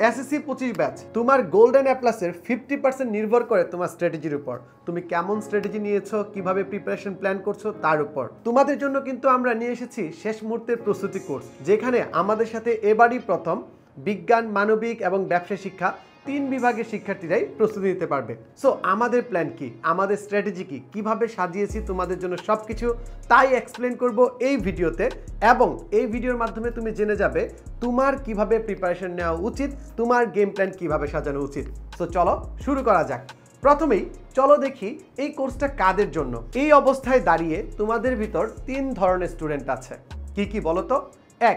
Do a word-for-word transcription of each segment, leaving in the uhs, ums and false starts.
SSC পঁচিশ batch তোমার golden A প্লাসের ফিফটি পার্সেন্ট নির্ভর করে তোমার স্ট্র্যাটেজির উপর। তুমি কেমন স্ট্র্যাটেজি নিয়েছো, কিভাবে প্রিপারেশন প্ল্যান করছো তার উপর। তোমাদের জন্য কিন্তু আমরা নিয়ে এসেছি শেষ মুহূর্তের প্রস্তুতি কোর্স, যেখানে আমাদের সাথে এবারই প্রথম বিজ্ঞান, মানবিক এবং ব্যবসা শিক্ষা তিন বিভাগের শিক্ষার্থীরাই প্রস্তুতি নিতে পারবে। সো আমাদের প্ল্যান কি, আমাদের স্ট্র্যাটেজি কি, কিভাবে সাজিয়েছি তোমাদের জন্য সবকিছু তাই এক্সপ্লেন করব এই ভিডিওতে। এবং এই ভিডিওর মাধ্যমে তুমি জেনে যাবে তোমার কিভাবে প্রিপারেশন নেওয়া উচিত, তোমার গেম প্ল্যান কিভাবে সাজানো উচিত। সো চলো শুরু করা যাক। প্রথমেই চলো দেখি এই কোর্সটা কাদের জন্য। এই অবস্থায় দাঁড়িয়ে তোমাদের ভিতর তিন ধরনের স্টুডেন্ট আছে। কি কি বলো তো? এক,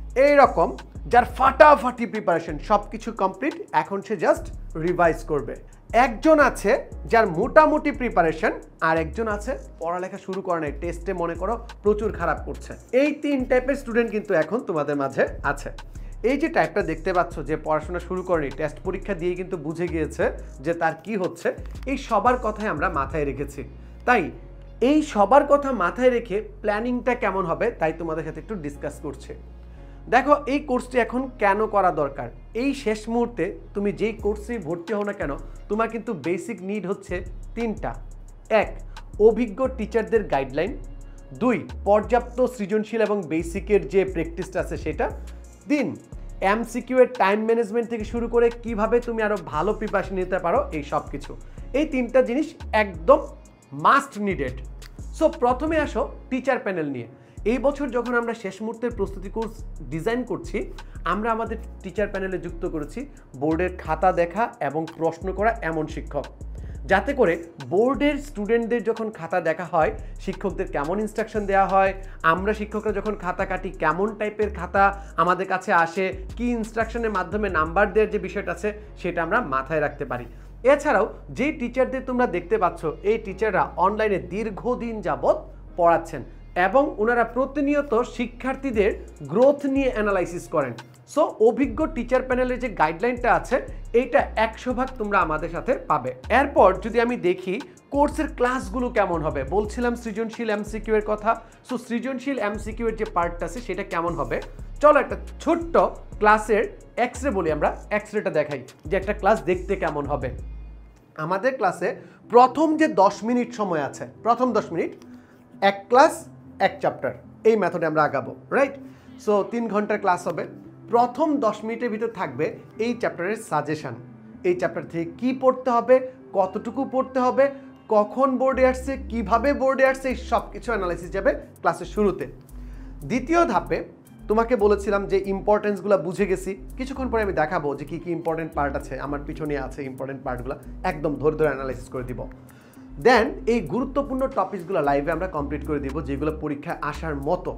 এইরকম যার ফাটাফাটি প্রিপারেশন, সব কিছু কমপ্লিট, এখন সে জাস্ট রিভাইজ করবে। একজন আছে যার মোটামুটি প্রিপারেশন, আর একজন আছে পড়ালেখা শুরু করে নাই, টেস্টে মনে করো প্রচুর খারাপ করছে। এই তিন টাইপের স্টুডেন্ট কিন্তু এখন তোমাদের মাঝে আছে। এই যে টাইপটা দেখতে পাচ্ছ, যে পড়াশোনা শুরু করেনি, টেস্ট পরীক্ষা দিয়ে কিন্তু বুঝে গিয়েছে যে তার কি হচ্ছে, এই সবার কথাই আমরা মাথায় রেখেছি। তাই এই সবার কথা মাথায় রেখে প্ল্যানিংটা কেমন হবে তাই তোমাদের সাথে একটু ডিসকাস করছে। দেখো, এই কোর্সটি এখন কেন করা দরকার। এই শেষ মুহূর্তে তুমি যেই কোর্সে ভর্তি হও না কেন, তোমার কিন্তু বেসিক নিড হচ্ছে তিনটা। এক, অভিজ্ঞ টিচারদের গাইডলাইন। দুই, পর্যাপ্ত সৃজনশীল এবং বেসিকের যে প্র্যাকটিসটা আছে সেটা। তিন, এমসিকিউ এর টাইম ম্যানেজমেন্ট থেকে শুরু করে কিভাবে তুমি আরও ভালো প্রিপারেশন নিতে পারো, এই সব কিছু। এই তিনটা জিনিস একদম মাস্ট নিডেড। সো প্রথমে আসো টিচার প্যানেল নিয়ে। এই বছর যখন আমরা শেষ মুহূর্তের প্রস্তুতি কোর্স ডিজাইন করছি, আমরা আমাদের টিচার প্যানেলে যুক্ত করেছি বোর্ডের খাতা দেখা এবং প্রশ্ন করা এমন শিক্ষক, যাতে করে বোর্ডের স্টুডেন্টদের যখন খাতা দেখা হয়, শিক্ষকদের কেমন ইনস্ট্রাকশন দেওয়া হয়, আমরা শিক্ষকরা যখন খাতা কাটি কেমন টাইপের খাতা আমাদের কাছে আসে, কি ইনস্ট্রাকশনের মাধ্যমে নাম্বার দেওয়ার যে বিষয়টা আছে সেটা আমরা মাথায় রাখতে পারি। এছাড়াও যে টিচারদের তোমরা দেখতে পাচ্ছ, এই টিচাররা অনলাইনে দীর্ঘদিন যাবৎ পড়াচ্ছেন এবং ওনারা প্রতিনিয়ত শিক্ষার্থীদের গ্রোথ নিয়ে অ্যানালাইসিস করেন। সো অভিজ্ঞ টিচার প্যানেলের যে গাইডলাইনটা আছে, এইটা একশো ভাগ তোমরা আমাদের সাথে পাবে। এরপর যদি আমি দেখি কোর্সের ক্লাসগুলো কেমন হবে, বলছিলাম সৃজনশীল এমসিকিউ এর কথা। সো সৃজনশীল এমসিকিউ এর যে পার্টটা আছে সেটা কেমন হবে, চলো একটা ছোট্ট ক্লাসের এক্সরে বলি, আমরা এক্সরেটা দেখাই যে একটা ক্লাস দেখতে কেমন হবে। আমাদের ক্লাসে প্রথম যে দশ মিনিট সময় আছে, প্রথম দশ মিনিট এক ক্লাস এক চ্যাপ্টার, এই মেথডে আমরা আগাবো, রাইট? সো তিন ঘন্টার ক্লাস হবে। প্রথম দশ মিনিটের ভিতর থাকবে এই চ্যাপ্টারের সাজেশান, এই চ্যাপ্টার থেকে কি পড়তে হবে, কতটুকু পড়তে হবে, কখন বোর্ডে আসছে, কিভাবে বোর্ডে আসছে, এই সব কিছু অ্যানালাইসিস যাবে ক্লাসের শুরুতে। দ্বিতীয় ধাপে তোমাকে বলেছিলাম যে ইম্পর্টেন্সগুলো বুঝে গেছি, কিছুক্ষণ পরে আমি দেখাবো যে কী কী ইম্পর্টেন্ট পার্ট আছে, আমার পিছনে আছে ইম্পর্টেন্ট পার্টগুলো, একদম ধরে ধরে অ্যানালাইসিস করে দিব। দেন এই গুরুত্বপূর্ণ টপিকসগুলো লাইভে আমরা কমপ্লিট করে দিব, যেগুলো পরীক্ষায় আসার মতো।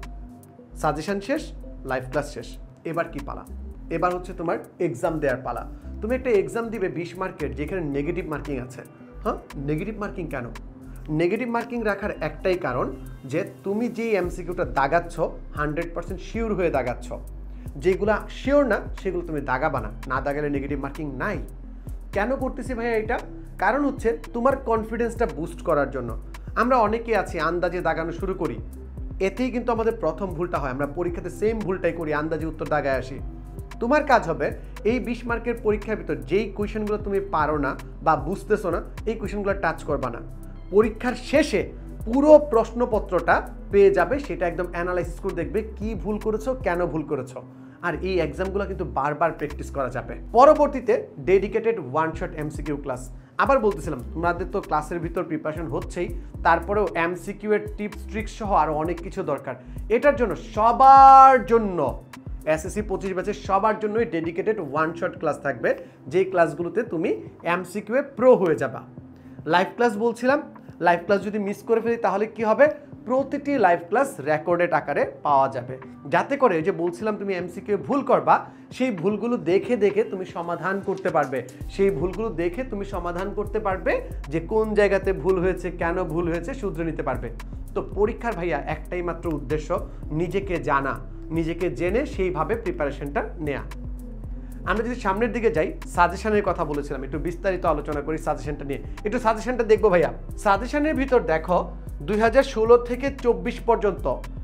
সাজেশন শেষ, লাইভ ক্লাস শেষ, এবার কি পালা? এবার হচ্ছে তোমার এক্সাম দেওয়ার পালা। তুমি একটা এক্সাম দিবে বিশ মার্কের, যেখানে নেগেটিভ মার্কিং আছে। হ্যাঁ, নেগেটিভ মার্কিং কেন? নেগেটিভ মার্কিং রাখার একটাই কারণ যে তুমি যেই এমসিকিউটা দাগাচ্ছ হান্ড্রেড পার্সেন্ট শিওর হয়ে দাগাচ্ছ, যেগুলো শিওর না সেগুলো তুমি দাগাবা না, না দাগালে নেগেটিভ মার্কিং নাই। কেন করতেছি ভাইয়া এটা? কারণ হচ্ছে তোমার কনফিডেন্সটা বুস্ট করার জন্য। আমরা অনেকে আছি আন্দাজে দাগানো শুরু করি, এতেই কিন্তু আমাদের প্রথম ভুলটা হয়। আমরা পরীক্ষাতে সেম ভুলটাই করি, আন্দাজে উত্তর দাগায় আসি। তোমার কাজ হবে এই বিশ মার্কের পরীক্ষার ভিতর যেই কোয়েশনগুলো তুমি পারো না বা বুঝতেছো না, এই কোয়েশনগুলো টাচ করবা না। পরীক্ষার শেষে পুরো প্রশ্নপত্রটা পেয়ে যাবে, সেটা একদম অ্যানালাইসিস করে দেখবে কি ভুল করেছো, কেন ভুল করেছো। আর এই এক্সামগুলো কিন্তু বারবার প্র্যাকটিস করা যাবে। পরবর্তীতে dedicated one shot MCQ class. আবার বলতেছিলাম তোমাদের তো ক্লাসের ভিতর প্রিপারেশন হচ্ছেই, তারপরেও এমসিকিউ এর টিপস ট্রিক্স সহ আরও অনেক কিছু দরকার। এটার জন্য সবার জন্য এসএসসি পঁচিশ ব্যাচের সবার জন্যই ডেডিকেটেড ওয়ান শট ক্লাস থাকবে, যেই ক্লাসগুলোতে তুমি এমসিকিউ এ প্রো হয়ে যাবা। লাইভ ক্লাস বলছিলাম, লাইভ ক্লাস যদি মিস করে ফেলি তাহলে কি হবে? প্রতিটি লাইভ ক্লাস রেকর্ডেড আকারে পাওয়া যাবে, যাতে করে যে বলছিলাম তুমি এমসিকিউ ভুল করবা, সেই ভুলগুলো দেখে দেখে তুমি সমাধান করতে পারবে। সেই ভুলগুলো দেখে তুমি সমাধান করতে পারবে যে কোন জায়গাতে ভুল হয়েছে, কেন ভুল হয়েছে, শুধরে নিতে পারবে। তো পরীক্ষার ভাইয়া একটাই মাত্র উদ্দেশ্য, নিজেকে জানা, নিজেকে জেনে সেইভাবে প্রিপারেশনটা নেয়া। আমরা যদি সামনের দিকে যাই, সাজেশনের কথা বলেছিলাম, একটু বিস্তারিত আলোচনা করি সাজেশনটা নিয়ে। একটু সাজেশনটা দেখবো ভাইয়া। সাজেশনের ভিতর দেখো দুই হাজার ষোলো থেকে চব্বিশ পর্যন্ত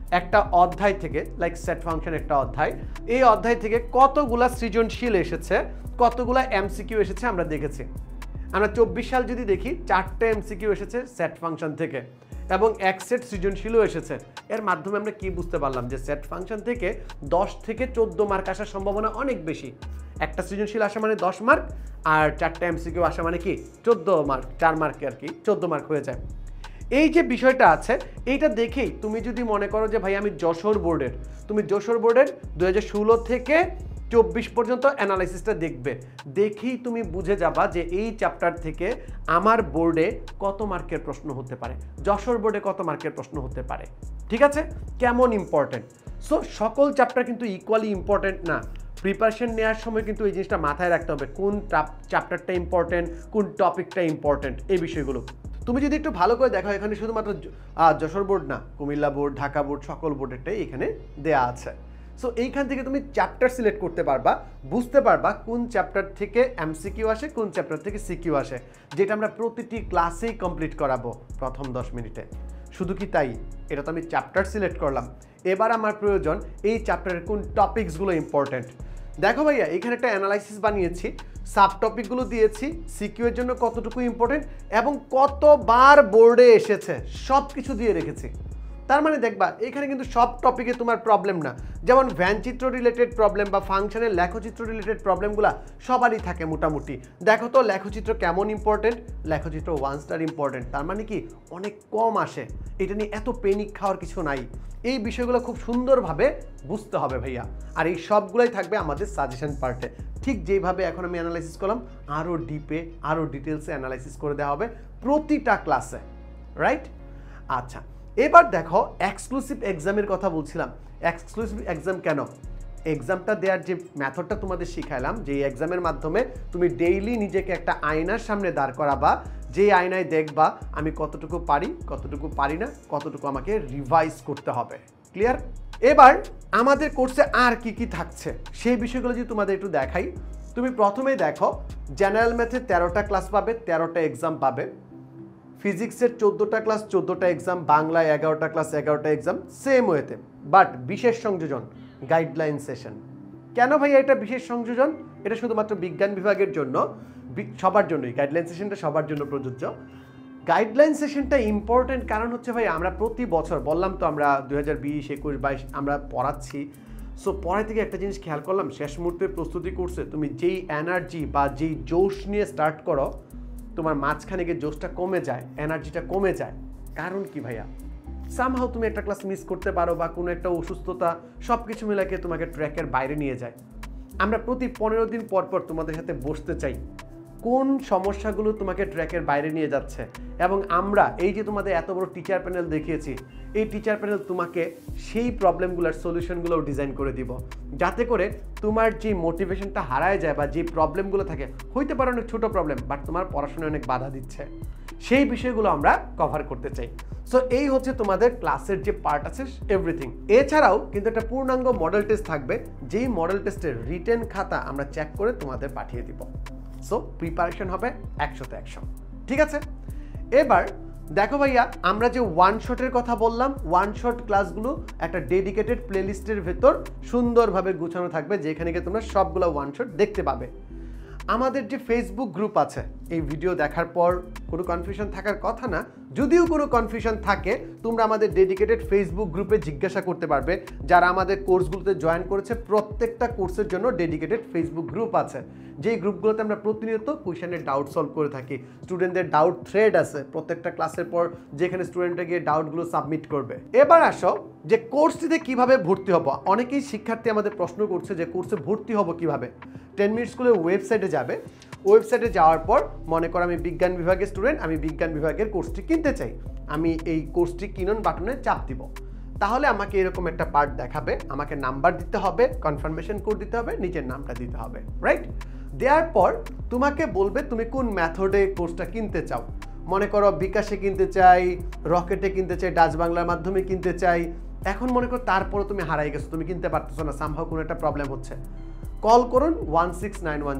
একটা অধ্যায় থেকে, লাইক সেট ফাংশন একটা অধ্যায়, এই অধ্যায় থেকে কতগুলা সৃজনশীল এসেছে, কতগুলা এমসিকিউ এসেছে আমরা দেখেছি। আমরা চব্বিশ সাল যদি দেখি, চারটে এমসিকিউ এসেছে সেট ফাংশন থেকে এবং এক সেট সৃজনশীলও এসেছে। এর মাধ্যমে আমরা কি বুঝতে পারলাম যে সেট ফাংশন থেকে দশ থেকে চোদ্দ মার্ক আসার সম্ভাবনা অনেক বেশি। একটা সৃজনশীল আসা মানে দশ মার্ক, আর চারটা এমসিকিউ আসা মানে কি চোদ্দ মার্ক, চার মার্কে আর কি চোদ্দ মার্ক হয়ে যায়। এই যে বিষয়টা আছে, এইটা দেখেই তুমি যদি মনে করো যে ভাই আমি যশোর বোর্ডের, তুমি যশোর বোর্ডের দু হাজার ষোলো থেকে চব্বিশ পর্যন্ত অ্যানালাইসিসটা দেখবে, দেখেই তুমি বুঝে যাবা যে এই চ্যাপ্টার থেকে আমার বোর্ডে কত মার্কের প্রশ্ন হতে পারে, যশোর বোর্ডে কত মার্কের প্রশ্ন হতে পারে। ঠিক আছে, কেমন ইম্পর্টেন্ট। সো সকল চ্যাপ্টার কিন্তু ইকুয়ালি ইম্পর্টেন্ট না। প্রিপারেশন নেওয়ার সময় কিন্তু এই জিনিসটা মাথায় রাখতে হবে, কোন চ্যাপ্টারটা ইম্পর্টেন্ট, কোন টপিকটা ইম্পর্টেন্ট, এই বিষয়গুলো তুমি যদি একটু ভালো করে দেখো, এখানে শুধুমাত্র যশোর বোর্ড না, কুমিল্লা বোর্ড, ঢাকা বোর্ড, সকল বোর্ডেরটাই এখানে দেয়া আছে। সো এইখান থেকে তুমি চ্যাপ্টার সিলেক্ট করতে পারবা, বুঝতে পারবা কোন চ্যাপ্টার থেকে এমসিকিউ আসে, কোন চ্যাপ্টার থেকে সিকিউ আসে, যেটা আমরা প্রতিটি ক্লাসেই কমপ্লিট করাবো প্রথম দশ মিনিটে। শুধু কি তাই, এটা তো আমি চ্যাপ্টার সিলেক্ট করলাম, এবার আমার প্রয়োজন এই চ্যাপ্টারের কোন টপিকসগুলো ইম্পর্টেন্ট। দেখো ভাইয়া, এখানে একটা অ্যানালাইসিস বানিয়েছি, সাব টপিকগুলো দিয়েছি, সিকিউ এর জন্য কতটুকু ইম্পর্টেন্ট এবং কতবার বোর্ডে এসেছে সব কিছু দিয়ে রেখেছি। তার মানে দেখবা এখানে কিন্তু সব টপিকে তোমার প্রবলেম না, যেমন ভ্যানচিত্র রিলেটেড প্রবলেম বা ফাংশনের লেখচিত্র রিলেটেড প্রবলেমগুলো সবারই থাকে মোটামুটি। দেখো তো লেখচিত্র কেমন ইম্পর্টেন্ট, লেখচিত্র ওয়ান স্টার ইম্পর্টেন্ট, তার মানে কি অনেক কম আসে, এটা নিয়ে এত পেনিক খাওয়ার কিছু নাই। এই বিষয়গুলো খুব সুন্দরভাবে বুঝতে হবে ভাইয়া, আর এই সবগুলাই থাকবে আমাদের সাজেশন পার্টে। ঠিক যেভাবে এখন আমি অ্যানালাইসিস করলাম, আরও ডিপে আরও ডিটেলসে অ্যানালাইসিস করে দেওয়া হবে প্রতিটা ক্লাসে, রাইট? আচ্ছা, এবার দেখো এক্সক্লুসিভ এক্সামের কথা বলছিলাম। এক্সক্লুসিভ এক্সাম কেন? এক্সামটা দেওয়ার যে মেথডটা তোমাদের শিখাইলাম, যে এক্সামের মাধ্যমে তুমি ডেইলি নিজেকে একটা আয়নার সামনে দাঁড় করাবা, যে আয়নায় দেখবা আমি কতটুকু পারি, কতটুকু পারি না, কতটুকু আমাকে রিভাইজ করতে হবে। ক্লিয়ার? এবার আমাদের কোর্সে আর কি কি থাকছে সেই বিষয়গুলো যদি তোমাদের একটু দেখাই। তুমি প্রথমেই দেখো জেনারেল ম্যাথে তেরোটা ক্লাস পাবে, তেরোটা এক্সাম পাবে। ফিজিক্সের চোদ্দোটা ক্লাস, চোদ্দোটা এক্সাম। বাংলায় এগারোটা ক্লাস, এগারোটা এক্সাম, সেম ওয়েতে। বাট বিশেষ সংযোজন গাইডলাইন সেশন। কেন ভাইয়া এটা বিশেষ সংযোজন? এটা শুধুমাত্র বিজ্ঞান বিভাগের জন্য, সবার জন্যই গাইডলাইন সেশনটা সবার জন্য প্রযোজ্য। গাইডলাইন সেশনটা ইম্পর্টেন্ট কারণ হচ্ছে ভাই আমরা প্রতি বছর, বললাম তো আমরা দুই হাজার বিশ একুশ বাইশ আমরা পড়াচ্ছি। সো পরে থেকে একটা জিনিস খেয়াল করলাম, শেষ মুহূর্তের প্রস্তুতি করছে তুমি যেই এনার্জি বা যেই জোশ নিয়ে স্টার্ট করো, তোমার মাঝখানে গিয়ে জোশটা কমে যায়, এনার্জিটা কমে যায়। কারণ কি ভাইয়া? সামহাও তুমি একটা ক্লাস মিস করতে পারো বা কোনো একটা অসুস্থতা, সব কিছু মিলাকে তোমাকে ট্র্যাকের বাইরে নিয়ে যায়। আমরা প্রতি পনেরো দিন পর পর তোমাদের সাথে বসতে চাই, কোন সমস্যাগুলো তোমাকে ট্র্যাকের বাইরে নিয়ে যাচ্ছে, এবং আমরা এই যে তোমাদের এত বড় টিচার প্যানেল দেখিয়েছি, এই টিচার প্যানেল তোমাকে সেই প্রবলেমগুলোর সলিউশনগুলোও ডিজাইন করে দিব, যাতে করে তোমার যে মোটিভেশনটা হারায় যায় বা যে প্রবলেমগুলো থাকে, হইতে পারে অনেক ছোটো প্রবলেম বাট তোমার পড়াশোনায় অনেক বাধা দিচ্ছে, সেই বিষয়গুলো আমরা কভার করতে চাই। সো এই হচ্ছে তোমাদের ক্লাসের যে পার্ট আছে এভরিথিং। এছাড়াও কিন্তু একটা পূর্ণাঙ্গ মডেল টেস্ট থাকবে, যেই মডেল টেস্টের রিটেন খাতা আমরা চেক করে তোমাদের পাঠিয়ে দিব। সো প্রিপারেশন হবে একশোতে একশো। ঠিক আছে, এবার দেখো ভাইয়া, আমরা যে ওয়ান শটের কথা বললাম, ওয়ান শট ক্লাসগুলো একটা ডেডিকেটেড প্লেলিস্টের ভেতর সুন্দরভাবে গুছানো থাকবে, যেখানে গিয়ে তোমরা সবগুলো ওয়ান শট দেখতে পাবে। আমাদের যে ফেসবুক গ্রুপ আছে, এই ভিডিও দেখার পর কোনো কনফিউশন থাকার কথা না, যদিও কোনো কনফিউশন থাকে তোমরা আমাদের ডেডিকেটেড ফেসবুক গ্রুপে জিজ্ঞাসা করতে পারবে। যারা আমাদের কোর্সগুলোতে জয়েন করেছে, প্রত্যেকটা কোর্সের জন্য ডেডিকেটেড ফেসবুক গ্রুপ আছে, যেই গ্রুপগুলোতে আমরা প্রতিনিয়ত কোয়েশনের ডাউট সলভ করে থাকি। স্টুডেন্টদের ডাউট থ্রেড আছে প্রত্যেকটা ক্লাসের পর, যেখানে স্টুডেন্টরা গিয়ে ডাউটগুলো সাবমিট করবে। এবার আসো যে কোর্সটিতে কিভাবে ভর্তি হবো। অনেকেই শিক্ষার্থী আমাদের প্রশ্ন করছে যে কোর্সে ভর্তি হবো কিভাবে। টেন মিনিট স্কুলের ওয়েবসাইটে যাবে, ওয়েবসাইটে যাওয়ার পর মনে করো আমি বিজ্ঞান বিভাগের স্টুডেন্ট, আমি বিজ্ঞান বিভাগের কোর্সটি কিনতে চাই, আমি এই কোর্সটি কিনুন বাটনে চাপ দিব। তাহলে আমাকে এরকম একটা পার্ট দেখাবে, আমাকে নাম্বার দিতে হবে, কনফার্মেশন কোড দিতে হবে, নিজের নামটা দিতে হবে, রাইট? দেওয়ার পর তোমাকে বলবে তুমি কোন মেথডে কোর্সটা কিনতে চাও। মনে করো বিকাশে কিনতে চাই, রকেটে কিনতে চাই, ডাচ বাংলার মাধ্যমে কিনতে চাই। এখন মনে করো তারপরে তুমি হারাই গেছো, তুমি কিনতে পারতেছো না, সামহাও কোনো একটা প্রবলেম হচ্ছে। কল করুন one six nine one zero.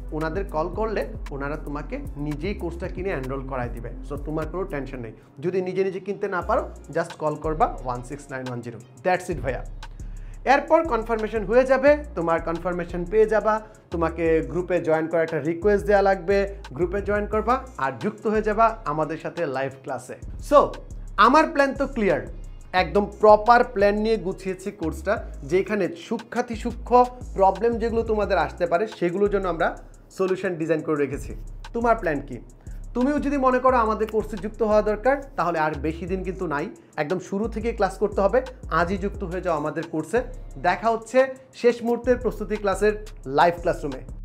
ওনাদের কল করলে ওনারা তোমাকে নিজেই কোর্সটা কিনে এনরোল করাই দিবে। সো তোমার কোনো টেনশন নেই। যদি নিজে নিজে কিনতে না পারো জাস্ট কল করবা one six nine one zero. That's it ভাইয়া। এরপর কনফার্মেশন হয়ে যাবে, তোমার কনফার্মেশন পেয়ে যাবা, তোমাকে গ্রুপে জয়েন করার একটা রিকোয়েস্ট দেওয়া লাগবে, গ্রুপে জয়েন করবা আর যুক্ত হয়ে যাবা আমাদের সাথে লাইভ ক্লাসে। সো আমার প্ল্যান তো ক্লিয়ার, একদম প্রপার প্ল্যান নিয়ে গুছিয়েছি কোর্সটা, যেখানে সূক্ষ্মাতি সূক্ষ্ম প্রবলেম যেগুলো তোমাদের আসতে পারে সেগুলোর জন্য আমরা সলিউশন ডিজাইন করে রেখেছি। তোমার প্ল্যান কি? তুমিও যদি মনে করো আমাদের কোর্সে যুক্ত হওয়া দরকার, তাহলে আর বেশি দিন কিন্তু নাই, একদম শুরু থেকে ক্লাস করতে হবে। আজই যুক্ত হয়ে যাও আমাদের কোর্সে। দেখা হচ্ছে শেষ মুহূর্তের প্রস্তুতি ক্লাসের লাইভ ক্লাসরুমে।